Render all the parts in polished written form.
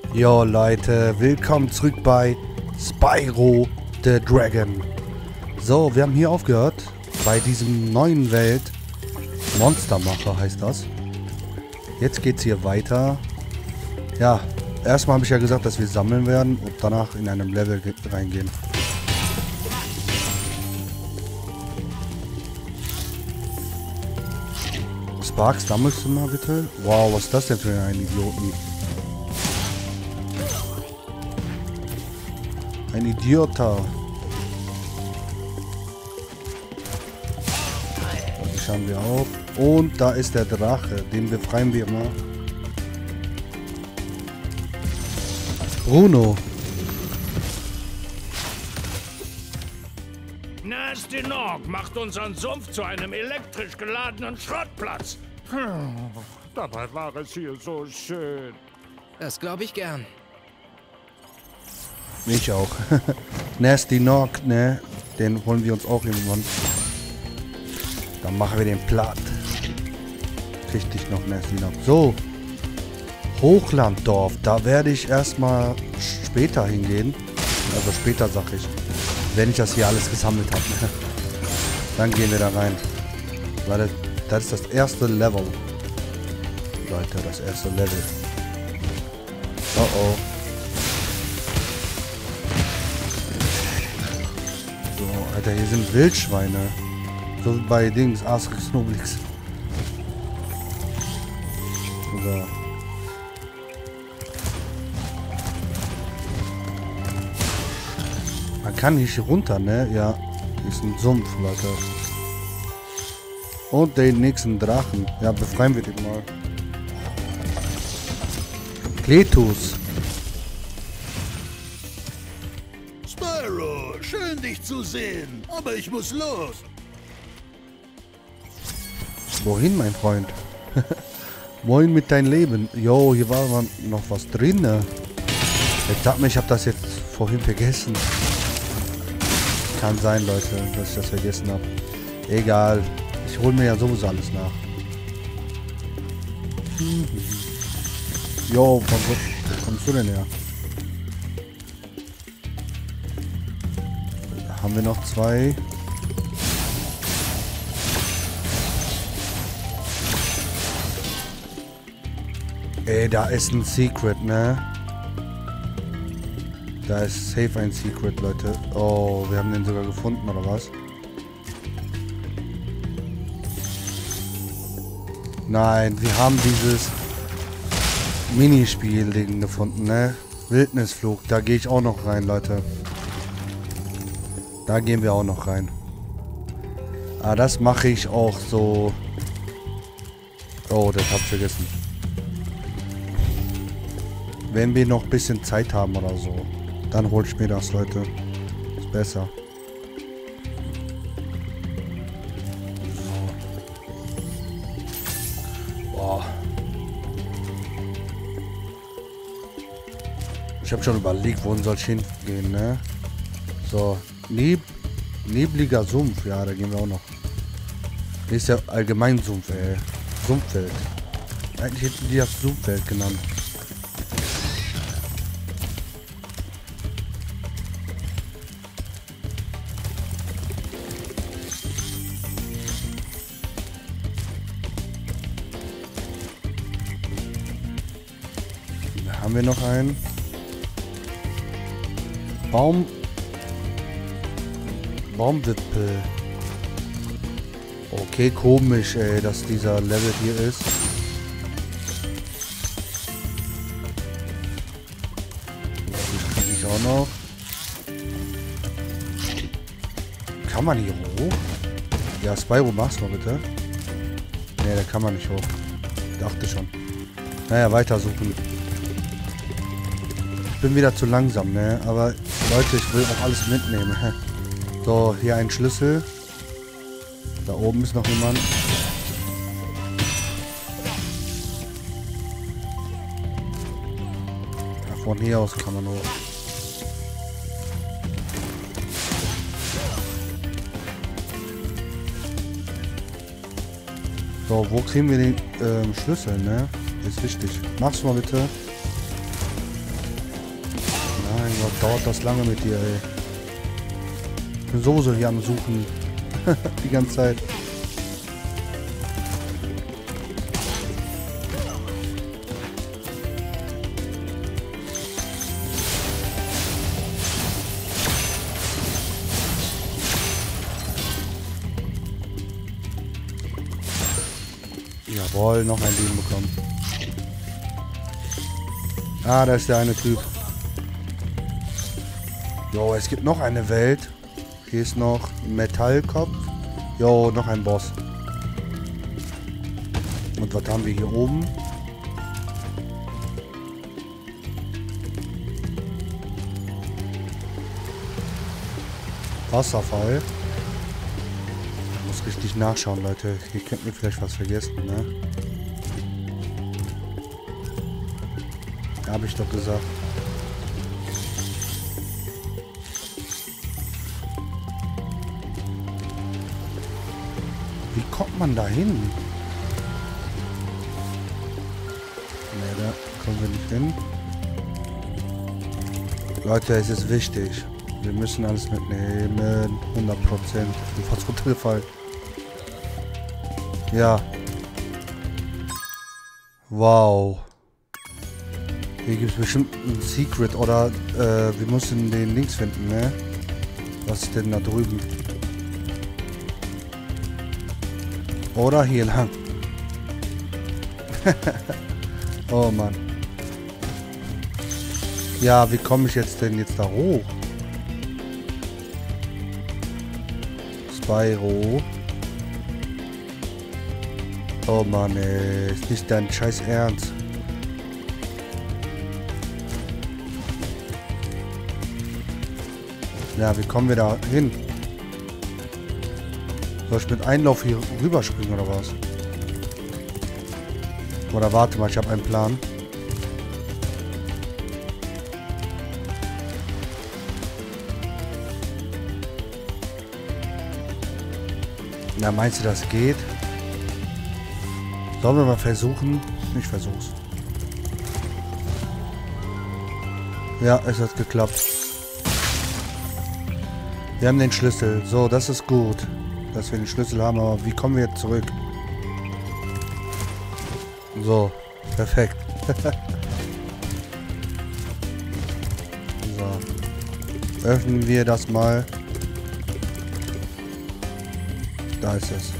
Jo Leute, willkommen zurück bei Spyro the Dragon. So, wir haben hier aufgehört bei diesem neuen Welt. Monstermacher heißt das. Jetzt geht's hier weiter. Ja, erstmal habe ich ja gesagt, dass wir sammeln werden und danach in einem Level reingehen. Sparks, sammelst du mal bitte? Wow, was ist das denn für ein Idioten? Ein Idioter. Das schauen wir auf. Und da ist der Drache. Den befreien wir mal. Bruno. Nasty Nog macht unseren Sumpf zu einem elektrisch geladenen Schrottplatz. Dabei war es hier so schön. Das glaube ich gern. Ich auch. Nasty Nog, ne? Den holen wir uns auch irgendwann. Dann machen wir den platt. Richtig noch Nasty Nog. So. Hochlanddorf. Da werde ich erstmal später hingehen. Also später, sag ich. Wenn ich das hier alles gesammelt habe. Dann gehen wir da rein. Weil das ist das erste Level. Leute, das erste Level. Oh oh. So, Alter, hier sind Wildschweine. So wie bei Dings, Asterix Obelix. So. Man kann nicht runter, ne? Ja, hier ist ein Sumpf, Leute. Und den nächsten Drachen. Ja, befreien wir den mal. Kletus. Spyro, schön dich zu sehen, aber ich muss los. Wohin, mein Freund? Moin mit dein Leben. Jo, hier war noch was drin. Ne? Ich dachte mir, ich habe das jetzt vorhin vergessen. Kann sein, Leute, dass ich das vergessen habe. Egal. Ich hole mir ja sowieso alles nach. Jo, wo kommst du denn her? Da haben wir noch zwei. Ey, da ist ein Secret, ne? Da ist safe ein Secret, Leute. Oh, wir haben den sogar gefunden, oder was? Nein, wir haben dieses Minispiel-Ding gefunden, ne? Wildnisflug, da gehe ich auch noch rein, Leute. Da gehen wir auch noch rein. Ah, das mache ich auch so... Oh, das hab ich vergessen. Wenn wir noch ein bisschen Zeit haben oder so, dann hol ich mir das, Leute. Ist besser. Boah. Ich habe schon überlegt, wohin soll ich hingehen, ne? So, nebliger Sumpf, ja, da gehen wir auch noch. Hier ist ja allgemein Sumpf, ey. Sumpfwelt. Eigentlich hätten die das Sumpfwelt genannt. Da haben wir noch einen. Baumwipfel. Okay, komisch, ey, dass dieser Level hier ist. Das kriege ich auch noch. Kann man hier hoch? Ja, Spyro, mach's mal bitte. Ne, da kann man nicht hoch. Dachte schon. Naja, weiter suchen. Ich bin wieder zu langsam, ne? Aber Leute, ich will auch alles mitnehmen. So, hier ein Schlüssel. Da oben ist noch jemand. Ja, von hier aus kann man hoch. So, wo kriegen wir den Schlüssel, ne? Ist wichtig. Mach's mal bitte. Was dauert das lange mit dir, ey? Ich bin sowieso hier am Suchen. Die ganze Zeit. Jawohl, noch ein Leben bekommen. Ah, da ist der eine Typ. Jo, es gibt noch eine Welt. Hier ist noch ein Metallkopf. Jo, noch ein Boss. Und was haben wir hier oben? Wasserfall. Ich muss richtig nachschauen, Leute. Hier könnt ihr vielleicht was vergessen, ne? Habe ich doch gesagt. Wie kommt man da hin? Ne, da kommen wir nicht hin. Leute, es ist wichtig. Wir müssen alles mitnehmen. 100%. Ich bin fast runtergefallen. Ja. Wow. Hier gibt es bestimmt ein Secret oder wir müssen den Links finden, ne? Was ist denn da drüben? Oder hier lang. Oh Mann. Ja, wie komme ich jetzt denn da hoch? Spyro. Oh Mann, ey. Ist nicht dein scheiß Ernst. Ja, wie kommen wir da hin? Soll ich mit Einlauf hier rüberspringen oder was? Oder warte mal, ich habe einen Plan. Na, meinst du, das geht? Sollen wir mal versuchen? Ich versuch's. Ja, es hat geklappt. Wir haben den Schlüssel. So, das ist gut, dass wir den Schlüssel haben. Aber wie kommen wir jetzt zurück? So, perfekt. So. Öffnen wir das mal. Da ist es.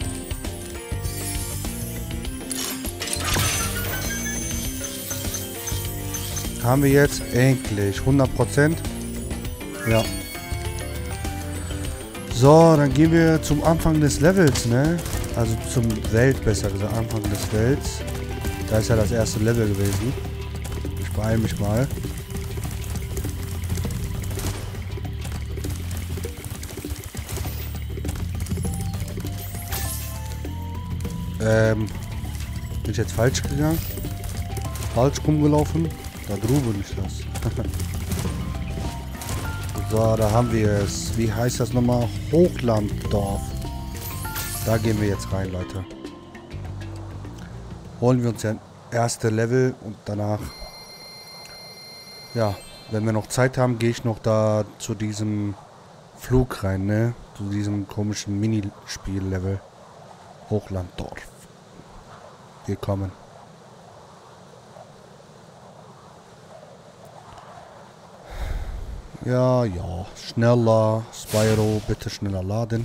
Haben wir jetzt endlich 100%? Ja. So, dann gehen wir zum Anfang des Levels, ne? Also zum Welt, besser gesagt, Anfang des Welts. Da ist ja das erste Level gewesen. Ich beeile mich mal. Bin ich jetzt falsch gegangen? Falsch rumgelaufen? Da drüben ist das. So, da haben wir es. Wie heißt das nochmal? Hochlanddorf. Da gehen wir jetzt rein, Leute. Holen wir uns ja erste Level und danach, ja, wenn wir noch Zeit haben, gehe ich noch da zu diesem Flug rein, ne? Zu diesem komischen Minispiel-Level. Hochlanddorf. Wir kommen. Ja, ja. Schneller. Spyro, bitte schneller laden.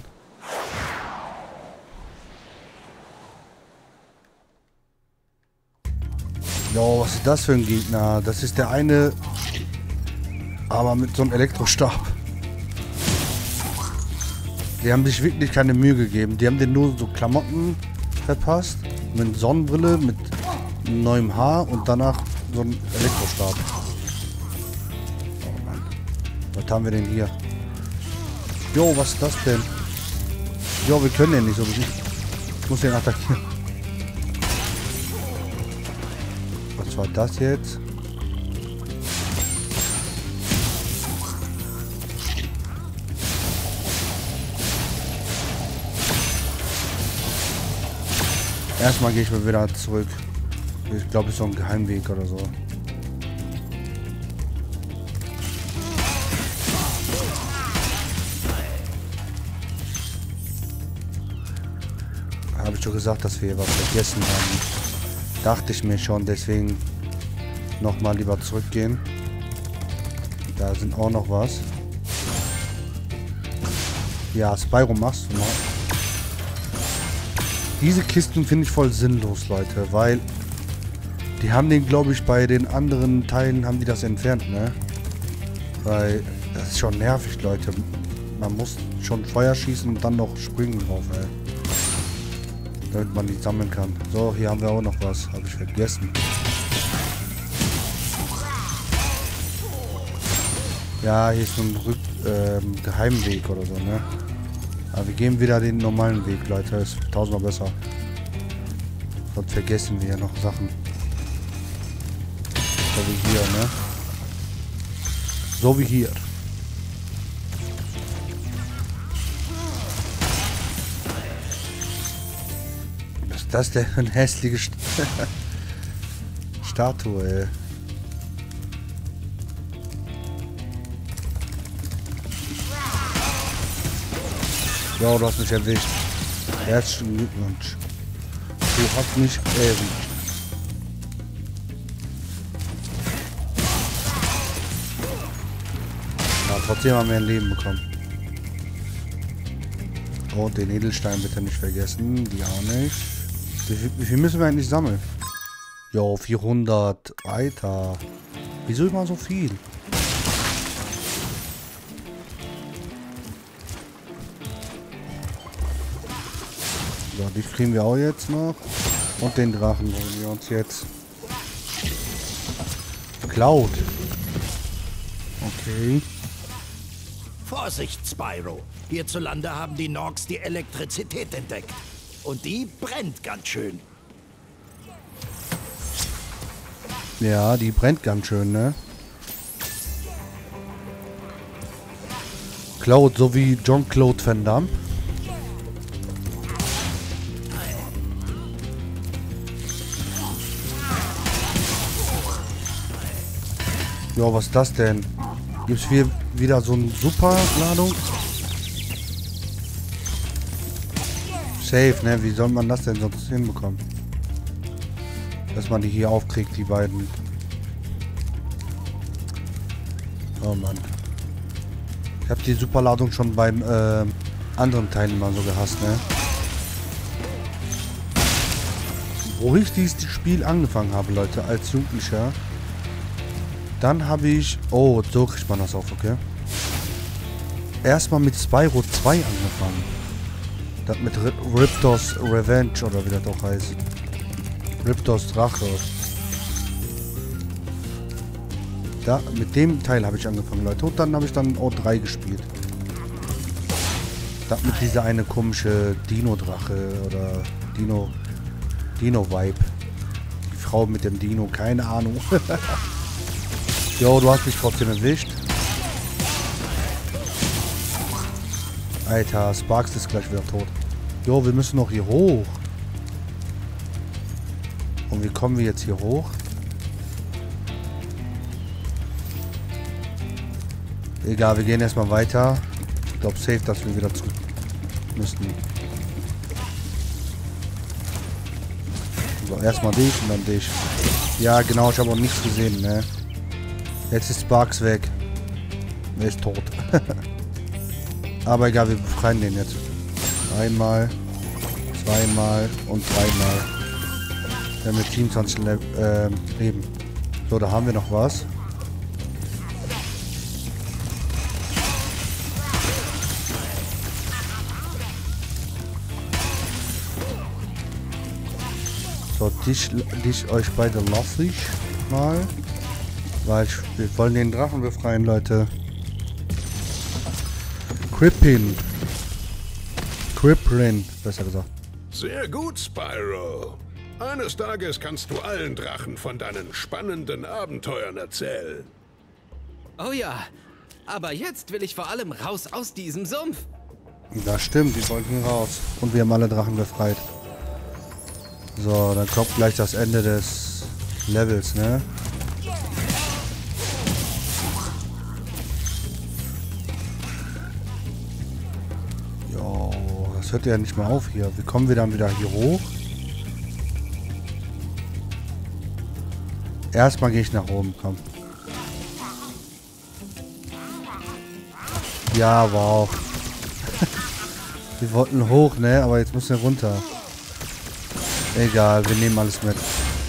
Jo, was ist das für ein Gegner? Das ist der eine, aber mit so einem Elektrostab. Die haben sich wirklich keine Mühe gegeben. Die haben den nur so Klamotten verpasst. Mit Sonnenbrille, mit neuem Haar und danach so ein Elektrostab. Oh Mann. Was haben wir denn hier? Jo, was ist das denn? Jo, wir können den nicht so. Ich muss den attackieren. Was war das jetzt? Erstmal gehe ich mal wieder zurück. Ich glaube, es ist so ein Geheimweg oder so. schon gesagt, dass wir hier was vergessen haben. Dachte ich mir schon, deswegen nochmal lieber zurückgehen. Da sind auch noch was. Ja, Spyro machst du mal. Diese Kisten finde ich voll sinnlos, Leute, weil die haben den, glaube ich, bei den anderen Teilen haben die das entfernt, ne? Weil das ist schon nervig, Leute. Man muss schon Feuer schießen und dann noch springen drauf, ey. Damit man die sammeln kann. So, hier haben wir auch noch was. Habe ich vergessen. Ja, hier ist so ein Geheimweg oder so, ne? Aber wir gehen wieder den normalen Weg, Leute. Ist tausendmal besser. Sonst vergessen wir ja noch Sachen. So wie hier, ne? So wie hier. Was ist das denn für eine hässliche Statue, ey? Ja, du hast mich erwischt. Herzlichen Glückwunsch. Du hast mich erwischt. Ja, trotzdem haben wir ein Leben bekommen. Oh, den Edelstein bitte nicht vergessen. Die auch nicht. Wie viel müssen wir eigentlich sammeln? Jo, 400. Alter. Wieso immer so viel? So, die kriegen wir auch jetzt noch. Und den Drachen holen wir uns jetzt. Cloud. Okay. Vorsicht, Spyro. Hierzulande haben die Norks die Elektrizität entdeckt. Und die brennt ganz schön. Ja, die brennt ganz schön, ne? Cloud, so wie Jean-Claude Van Damme. Ja, was ist das denn? Gibt es hier wieder so eine Superladung? Safe, ne? Wie soll man das denn sonst hinbekommen? Dass man die hier aufkriegt, die beiden. Oh Mann. Ich habe die Superladung schon beim anderen Teil immer so gehasst, ne? Wo ich dieses Spiel angefangen habe, Leute, als Jugendlicher. Dann habe ich... Oh, so kriegt man das auf, okay? Erstmal mit Spyro 2 angefangen. Das mit Riptos Revenge, oder wie das auch heißt. Riptos Drache. Da, mit dem Teil habe ich angefangen, Leute. Und dann habe ich dann O3 gespielt. Das mit dieser eine komische Dino-Drache oder Dino-Vibe. Die Frau mit dem Dino, keine Ahnung. Jo, du hast mich trotzdem erwischt. Alter, Sparks ist gleich wieder tot. Jo, wir müssen noch hier hoch. Und wie kommen wir jetzt hier hoch? Egal, wir gehen erstmal weiter. Ich glaube safe, dass wir wieder zurück müssten. So, erstmal dich und dann dich. Ja, genau, ich habe auch nichts gesehen, ne? Jetzt ist Sparks weg. Er ist tot. Aber egal, wir befreien den jetzt. Einmal, zweimal und dreimal. Wir haben mit 27 Leben. So, da haben wir noch was. So, dich euch beide lasse ich mal. Weil wir wollen den Drachen befreien, Leute. Crippin, besser gesagt. Sehr gut, Spyro. Eines Tages kannst du allen Drachen von deinen spannenden Abenteuern erzählen. Oh ja, aber jetzt will ich vor allem raus aus diesem Sumpf. Das stimmt, die wollten raus. Und wir haben alle Drachen befreit. So, dann kommt gleich das Ende des Levels, ne? Das hört ja nicht mehr auf hier. Wie kommen wir dann wieder hier hoch? Erstmal gehe ich nach oben, komm. Ja, wow. Wir wollten hoch, ne? Aber jetzt müssen wir runter. Egal, wir nehmen alles mit.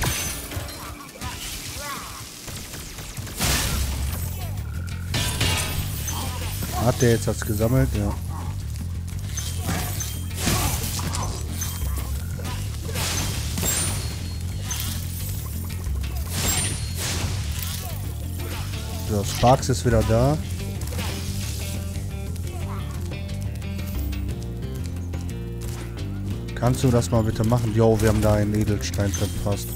Hat der jetzt was gesammelt? Ja. So, Sparks ist wieder da. Kannst du das mal bitte machen? Jo, wir haben da einen Edelstein verpasst.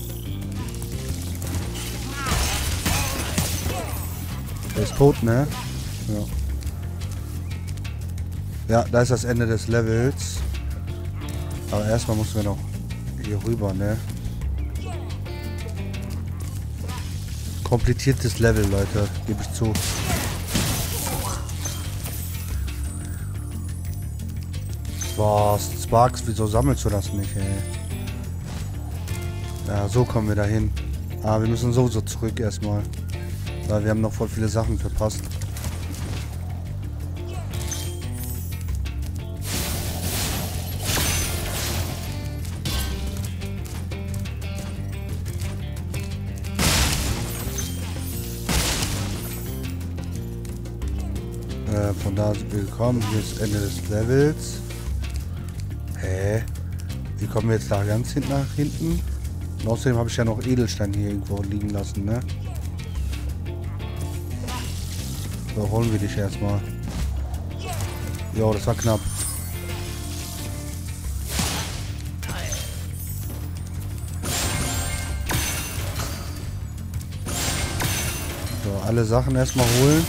Der ist tot, ne? Ja. Ja, da ist das Ende des Levels. Aber erstmal müssen wir noch hier rüber, ne? Kompliziertes Level, Leute. Gebe ich zu. Boah, Sparks, wieso sammelst du das nicht, ey? Ja, so kommen wir dahin. Aber wir müssen sowieso zurück erstmal. Weil wir haben noch voll viele Sachen verpasst. Von da sind wir gekommen. Hier ist Ende des Levels. Hä? Wie kommen wir jetzt da ganz hinten nach hinten? Und außerdem habe ich ja noch Edelstein hier irgendwo liegen lassen, ne? So, holen wir dich erstmal. Jo, das war knapp. So, alle Sachen erstmal holen.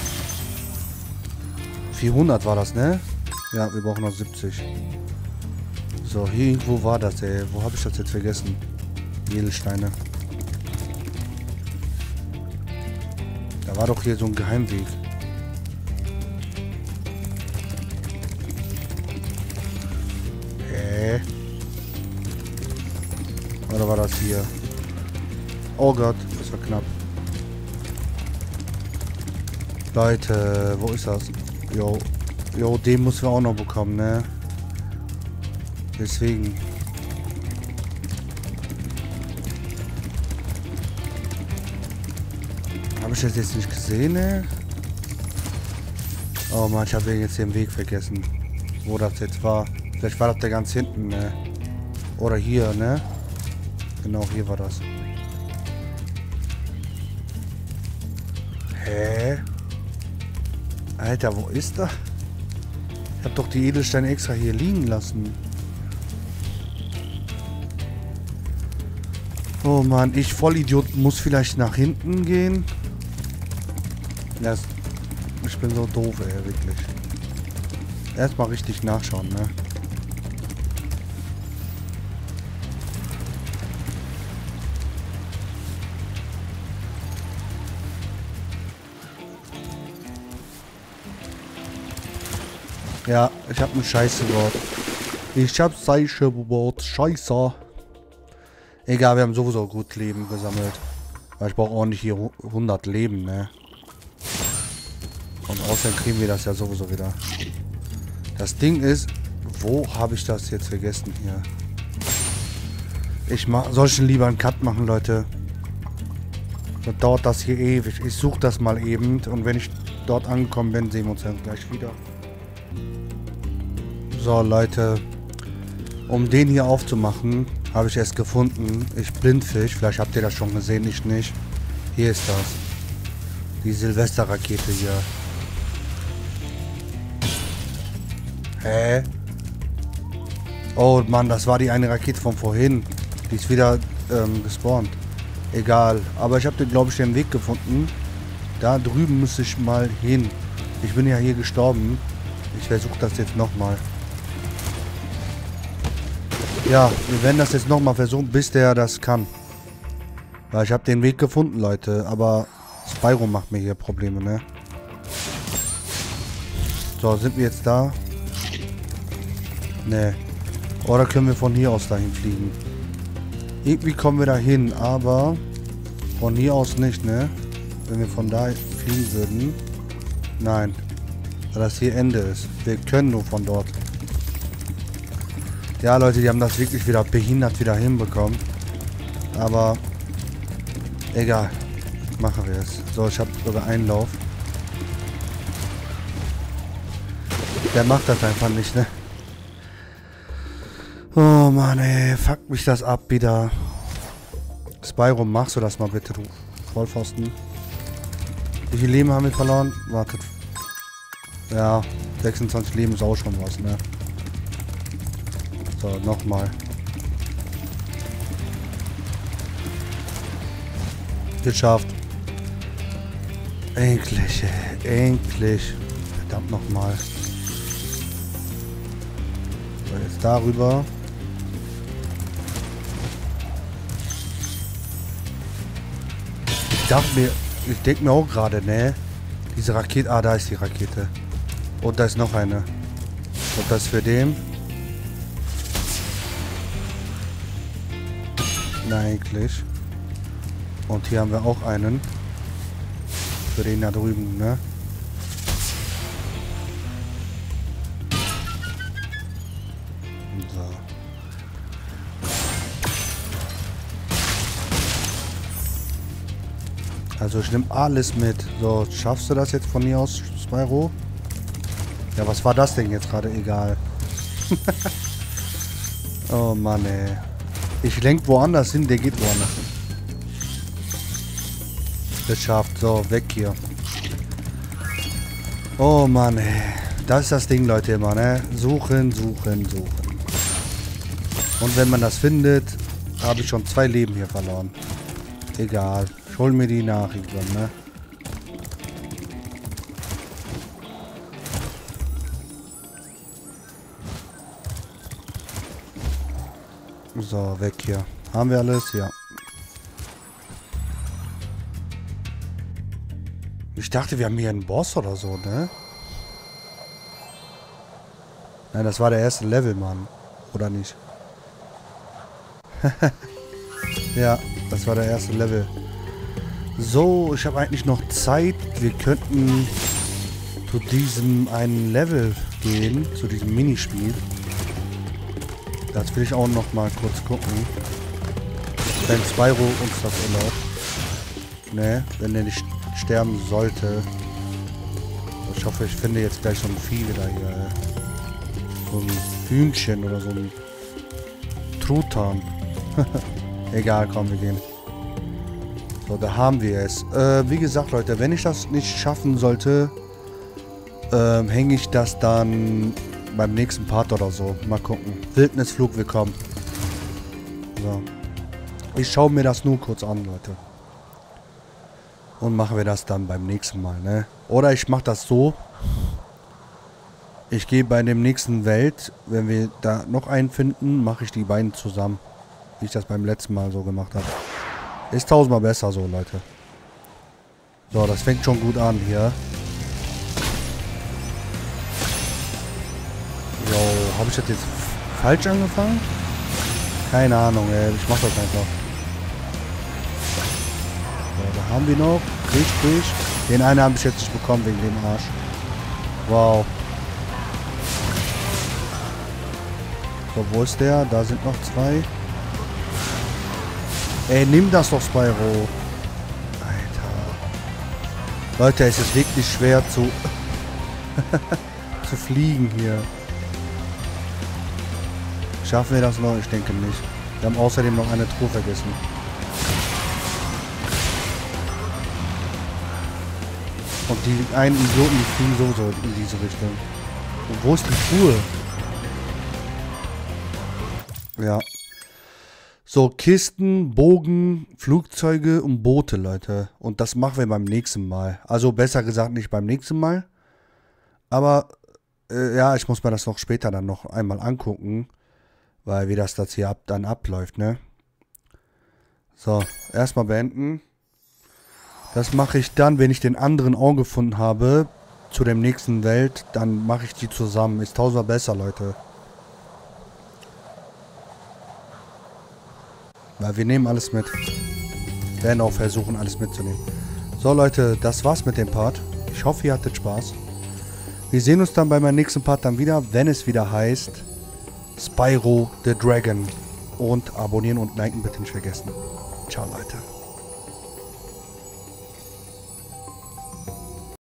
400 war das, ne? Ja, wir brauchen noch 70. So, hier irgendwo war das, ey. Wo habe ich das jetzt vergessen? Edelsteine. Da war doch hier so ein Geheimweg. Hä? Oder war das hier? Oh Gott, das war knapp. Leute, wo ist das? Jo, den müssen wir auch noch bekommen, ne? Deswegen. Habe ich das jetzt nicht gesehen, ne? Oh Mann, ich habe jetzt den Weg vergessen. Wo das jetzt war. Vielleicht war das der ganz hinten, ne? Oder hier, ne? Genau, hier war das. Hä? Alter, wo ist das? Ich habe doch die Edelsteine extra hier liegen lassen. Oh Mann, ich Vollidiot muss vielleicht nach hinten gehen. Ja, ich bin so doof, ey, wirklich. Erstmal richtig nachschauen, ne? Ja, ich hab ein Scheiße-Wort. Ich hab Scheiße-Wort. Scheiße. Egal, wir haben sowieso gut Leben gesammelt. Weil ich brauche auch nicht hier 100 Leben, ne? Und außerdem kriegen wir das ja sowieso wieder. Das Ding ist, wo habe ich das jetzt vergessen hier? Ich soll schon lieber einen Cut machen, Leute. Dann dauert das hier ewig. Ich suche das mal eben. Und wenn ich dort angekommen bin, sehen wir uns dann gleich wieder. So, Leute. Um den hier aufzumachen, habe ich es gefunden. Ich Blindfisch. Vielleicht habt ihr das schon gesehen, ich nicht. Hier ist das. Die Silvesterrakete hier. Hä? Oh Mann, das war die eine Rakete von vorhin. Die ist wieder gespawnt. Egal. Aber ich habe den, glaube ich, den Weg gefunden. Da drüben muss ich mal hin. Ich bin ja hier gestorben. Ich versuche das jetzt nochmal. Ja, wir werden das jetzt nochmal versuchen, bis der das kann. Weil ich habe den Weg gefunden, Leute. Aber Spyro macht mir hier Probleme, ne? So, sind wir jetzt da? Ne. Oder können wir von hier aus dahin fliegen? Irgendwie kommen wir dahin, aber von hier aus nicht, ne? Wenn wir von da fliegen würden. Nein. Weil das hier Ende ist. Wir können nur von dort. Ja, Leute, die haben das wirklich wieder behindert wieder hinbekommen. Aber egal. Machen wir es. So, ich habe sogar Einlauf. Der macht das einfach nicht, ne? Oh Mann, ey. Fuck mich das ab wieder. Spyro, machst du das mal bitte, du Vollpfosten. Wie viel Leben haben wir verloren? Wartet. Ja, 26 Leben ist auch schon was, ne? So, nochmal. Geschafft. Endlich, ey. Endlich. Verdammt nochmal. So, jetzt darüber. Ich denke mir auch gerade, ne? Diese Rakete. Ah, da ist die Rakete. Und da ist noch eine. Und das für den. Na, eigentlich. Und hier haben wir auch einen. Für den da drüben, ne? So. Also ich nehme alles mit. So, schaffst du das jetzt von hier aus, Spyro? Ja, was war das denn jetzt gerade? Egal. Oh Mann, ey. Ich lenk woanders hin, der geht woanders hin. Geschafft. So, weg hier. Oh Mann, ey. Das ist das Ding, Leute, immer, ne? Suchen, suchen, suchen. Und wenn man das findet, habe ich schon 2 Leben hier verloren. Egal. Ich hol mir die Nachricht dann, ne? So, weg hier. Haben wir alles? Ja. Ich dachte, wir haben hier einen Boss oder so, ne? Nein, das war der erste Level, Mann. Oder nicht? Ja, das war der erste Level. So, ich habe eigentlich noch Zeit. Wir könnten zu diesem einen Level gehen. Zu diesem Minispiel. Das will ich auch noch mal kurz gucken. Wenn Spyro uns das erlaubt. Ne, wenn er nicht sterben sollte. Ich hoffe, ich finde jetzt gleich so ein Vieh wieder hier. So ein Hühnchen oder so ein Truthahn. Egal, komm, wir gehen. So, da haben wir es. Wie gesagt, Leute, wenn ich das nicht schaffen sollte, hänge ich das dann beim nächsten Part oder so. Mal gucken. Wildnisflug, willkommen. So. Ich schaue mir das nur kurz an, Leute. Und machen wir das dann beim nächsten Mal, ne? Oder ich mache das so. Ich gehe bei dem nächsten Welt, wenn wir da noch einen finden, mache ich die beiden zusammen. Wie ich das beim letzten Mal so gemacht habe. Ist 1000-mal besser so, Leute. So, das fängt schon gut an hier. Jo, habe ich das jetzt falsch angefangen? Keine Ahnung, ey. Ich mach das einfach. So, da haben wir noch. Richtig. Den einen habe ich jetzt nicht bekommen wegen dem Arsch. Wow. So, wo ist der? Da sind noch 2. Ey, nimm das doch, Spyro. Alter. Leute, es ist wirklich schwer zu zu fliegen hier. Schaffen wir das noch? Ich denke nicht. Wir haben außerdem noch eine Truhe vergessen. Und die einen Idioten, die fliegen sowieso in diese Richtung. Und wo ist die Truhe? Ja. So, Kisten, Bogen, Flugzeuge und Boote, Leute. Und das machen wir beim nächsten Mal. Also besser gesagt nicht beim nächsten Mal. Aber, ja, ich muss mir das noch später dann noch einmal angucken. Weil wie das hier dann abläuft, ne? So, erstmal beenden. Das mache ich dann, wenn ich den anderen auch gefunden habe, zu dem nächsten Welt. Dann mache ich die zusammen. Ist 1000-mal besser, Leute. Weil wir nehmen alles mit. Werden auch versuchen, alles mitzunehmen. So, Leute, das war's mit dem Part. Ich hoffe, ihr hattet Spaß. Wir sehen uns dann bei meinem nächsten Part dann wieder, wenn es wieder heißt Spyro the Dragon. Und abonnieren und liken bitte nicht vergessen. Ciao, Leute.